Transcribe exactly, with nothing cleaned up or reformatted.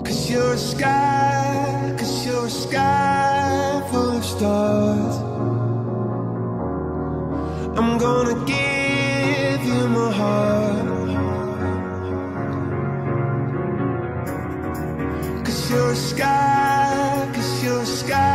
Cause you're a sky, cause you're a sky full of stars. I'm gonna give you my heart. Cause you're a sky, cause you're a sky